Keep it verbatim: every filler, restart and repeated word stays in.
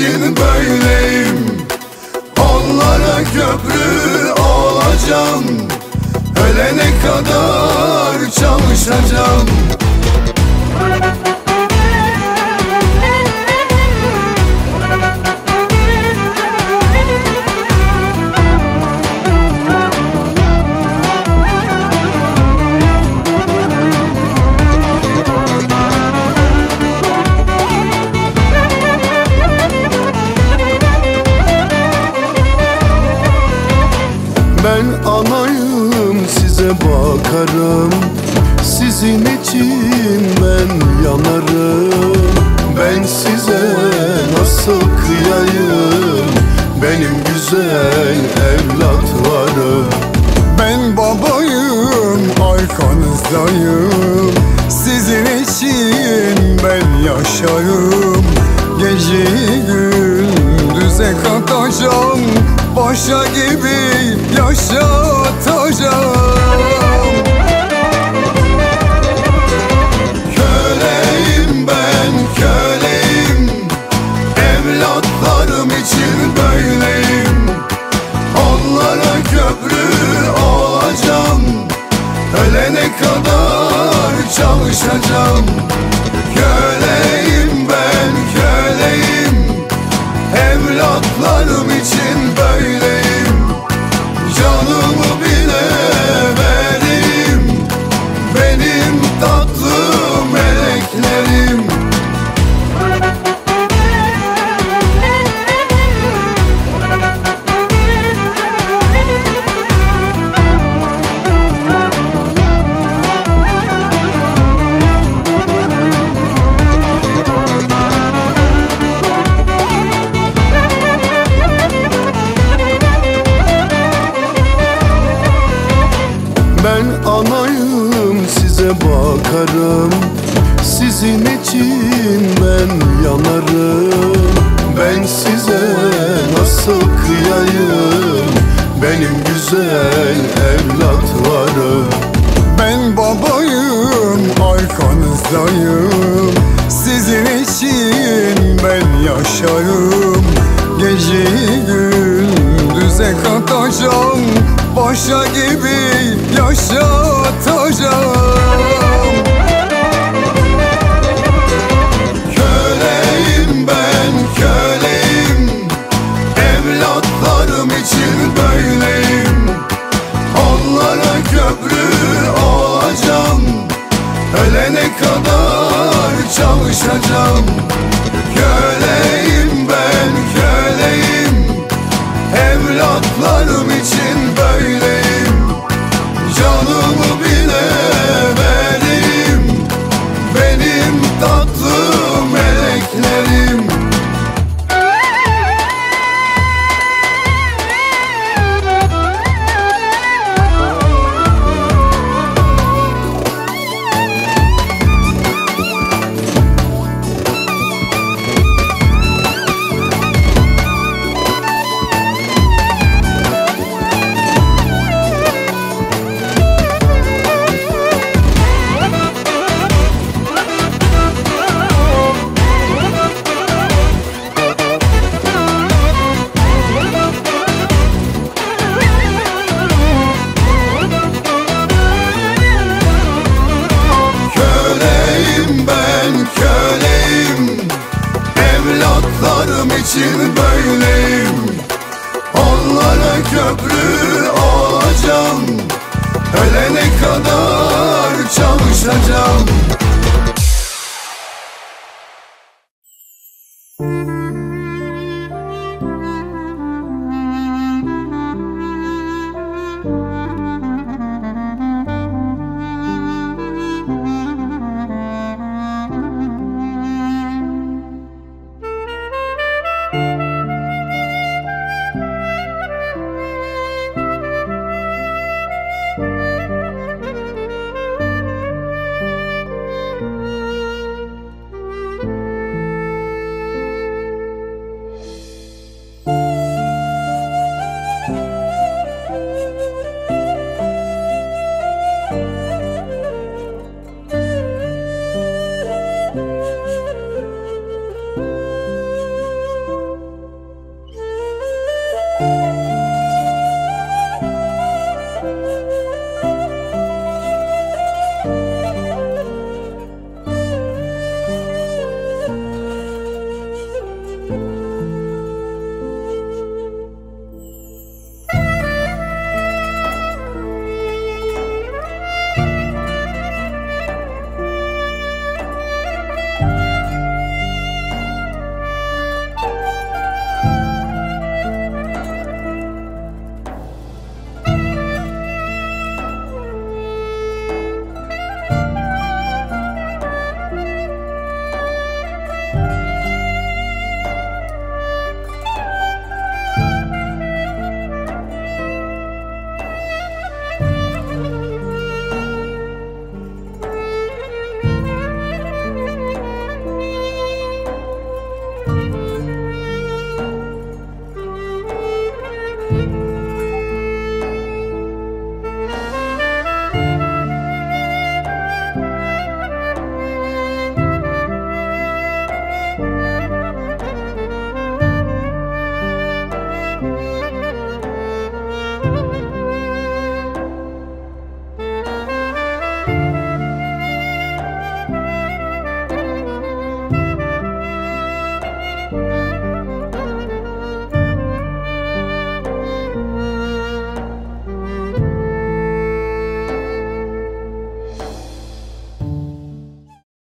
için böyleyim. Onlara köprü olacağım, ölene kadar çalışacağım. Ben anayım, size bakarım, sizin için ben yanarım. Ben size nasıl kıyayım, benim güzel evlatlarım. Ben babayım, arkanızdayım, sizin için ben yaşarım. Geceyi gündüze katacağım, paşa gibi yaşatacağım. Köleyim ben, köleyim, evlatlarım için böyleyim. Onlara köprü olacağım, ölene kadar çalışacağım. Köleyim ben, köleyim, evlatlarım için böyleyim. Canımı bile veririm, benim tatlı meleklerim. Ben anayım, size bakarım, sizin için ben yanarım. Ben size nasıl kıyayım, benim güzel evlatlarım. Ben babayım, arkanızdayım, sizin için ben yaşarım. Geceyi gündüze katacağım, paşa gibi yaşatacağım. Köleyim ben, köleyim, evlatlarım için böyleyim. Onlara köprü olacağım, ölene kadar çalışacağım. Köleyim ben, köleyim, evlatlarım için böyleyim. Canımı bile veririm, benim tatlı meleklerim. Evlatlarım için böyleyim. Onlara köprü olacağım, ölene kadar çalışacağım.